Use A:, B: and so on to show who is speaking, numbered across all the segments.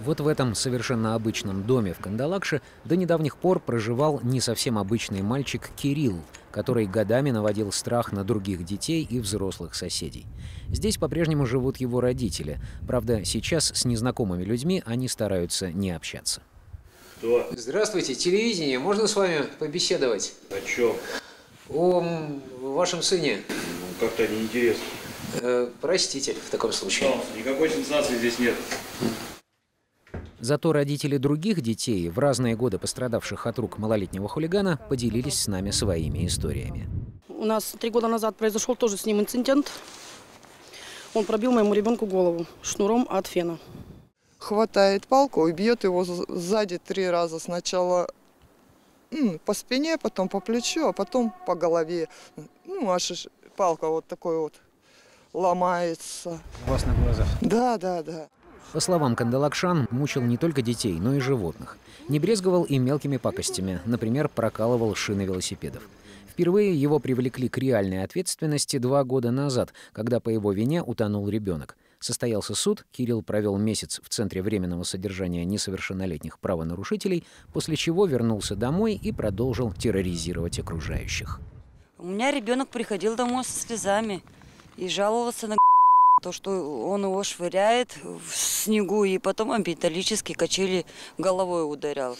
A: Вот в этом совершенно обычном доме в Кандалакше до недавних пор проживал не совсем обычный мальчик Кирилл, который годами наводил страх на других детей и взрослых соседей. Здесь по-прежнему живут его родители. Правда, сейчас с незнакомыми людьми они стараются не общаться.
B: Кто?
A: Здравствуйте, телевидение. Можно с вами побеседовать?
B: О чем?
A: О вашем сыне.
B: Как-то неинтересно.
A: Простите, в таком случае.
B: Пожалуйста, никакой сенсации здесь нет.
A: Зато родители других детей, в разные годы пострадавших от рук малолетнего хулигана, поделились с нами своими историями.
C: У нас 3 года назад произошел тоже с ним инцидент. Он пробил моему ребенку голову шнуром от фена.
D: Хватает палку и бьет его сзади 3 раза. Сначала по спине, потом по плечу, а потом по голове. Аж палка вот такой вот ломается.
A: У вас на глазах?
D: Да.
A: По словам кандалакшан, мучил не только детей, но и животных. Не брезговал и мелкими пакостями, например, прокалывал шины велосипедов. Впервые его привлекли к реальной ответственности 2 года назад, когда по его вине утонул ребенок. Состоялся суд, Кирилл провел месяц в Центре временного содержания несовершеннолетних правонарушителей, после чего вернулся домой и продолжил терроризировать окружающих.
E: У меня ребенок приходил домой со слезами и жаловался на то, что он его швыряет в снегу и потом о металлические качели головой ударял.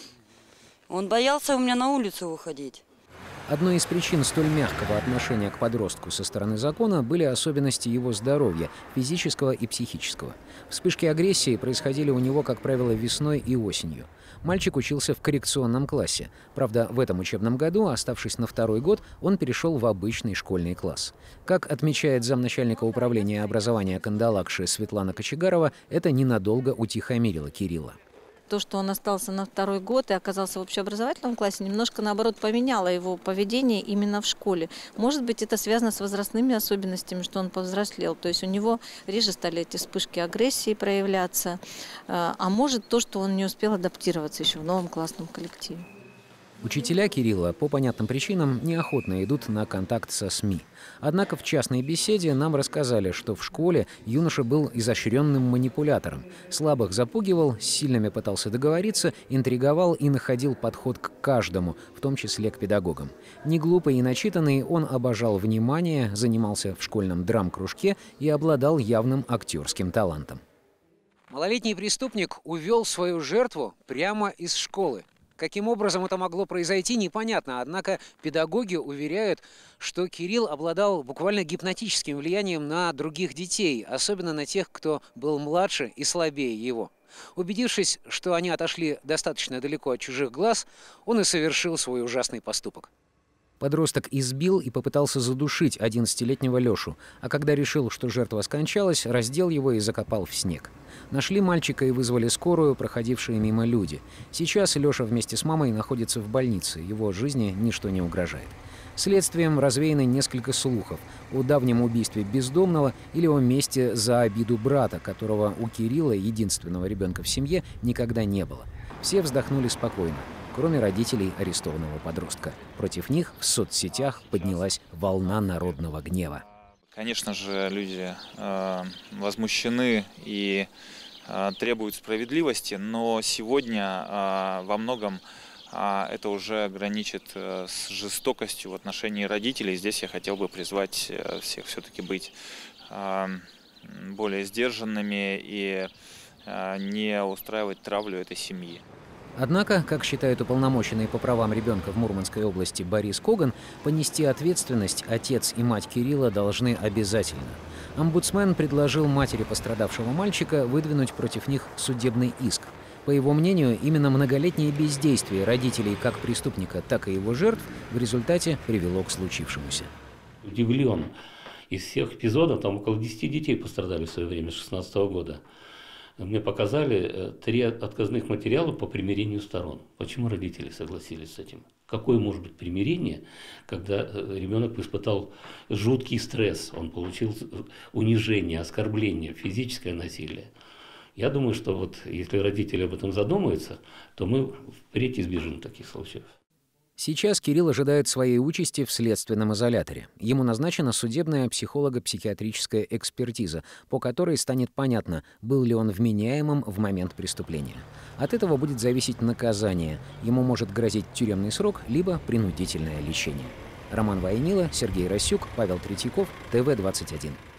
E: Он боялся у меня на улицу выходить.
A: Одной из причин столь мягкого отношения к подростку со стороны закона были особенности его здоровья, физического и психического. Вспышки агрессии происходили у него, как правило, весной и осенью. Мальчик учился в коррекционном классе. Правда, в этом учебном году, оставшись на 2-й год, он перешел в обычный школьный класс. Как отмечает замначальника управления образования Кандалакши Светлана Кочегарова, это ненадолго утихомирило Кирилла.
F: То, что он остался на 2-й год и оказался в общеобразовательном классе, немножко, наоборот, поменяло его поведение именно в школе. Может быть, это связано с возрастными особенностями, что он повзрослел. То есть у него реже стали эти вспышки агрессии проявляться. А может, то, что он не успел адаптироваться еще в новом классном коллективе.
A: Учителя Кирилла по понятным причинам неохотно идут на контакт со СМИ. Однако в частной беседе нам рассказали, что в школе юноша был изощренным манипулятором. Слабых запугивал, с сильными пытался договориться, интриговал и находил подход к каждому, в том числе к педагогам. Не глупый и начитанный, он обожал внимание, занимался в школьном драм-кружке и обладал явным актерским талантом. Малолетний преступник увел свою жертву прямо из школы. Каким образом это могло произойти, непонятно. Однако педагоги уверяют, что Кирилл обладал буквально гипнотическим влиянием на других детей, особенно на тех, кто был младше и слабее его. Убедившись, что они отошли достаточно далеко от чужих глаз, он и совершил свой ужасный поступок. Подросток избил и попытался задушить 11-летнего Лешу, а когда решил, что жертва скончалась, раздел его и закопал в снег. Нашли мальчика и вызвали скорую, проходившие мимо люди. Сейчас Леша вместе с мамой находится в больнице, его жизни ничто не угрожает. Следствием развеяны несколько слухов о давнем убийстве бездомного или о мести за обиду брата, которого у Кирилла, единственного ребенка в семье, никогда не было. Все вздохнули спокойно, кроме родителей арестованного подростка. Против них в соцсетях поднялась волна народного гнева.
G: Конечно же, люди возмущены и требуют справедливости, но сегодня во многом это уже граничит с жестокостью в отношении родителей. Здесь я хотел бы призвать всех все-таки быть более сдержанными и не устраивать травлю этой семьи.
A: Однако, как считает уполномоченный по правам ребенка в Мурманской области Борис Коган, понести ответственность отец и мать Кирилла должны обязательно. Омбудсмен предложил матери пострадавшего мальчика выдвинуть против них судебный иск. По его мнению, именно многолетнее бездействие родителей как преступника, так и его жертв в результате привело к случившемуся.
H: Удивлен. Из всех эпизодов там около 10 детей пострадали в свое время, с 2016 года. Мне показали 3 отказных материала по примирению сторон. Почему родители согласились с этим? Какое может быть примирение, когда ребенок испытал жуткий стресс, он получил унижение, оскорбление, физическое насилие? Я думаю, что вот если родители об этом задумаются, то мы впредь избежим таких случаев.
A: Сейчас Кирилл ожидает своей участи в следственном изоляторе. Ему назначена судебная психолого-психиатрическая экспертиза, по которой станет понятно, был ли он вменяемым в момент преступления. От этого будет зависеть наказание. Ему может грозить тюремный срок, либо принудительное лечение. Роман Войнила, Сергей Расюк, Павел Третьяков, ТВ-21.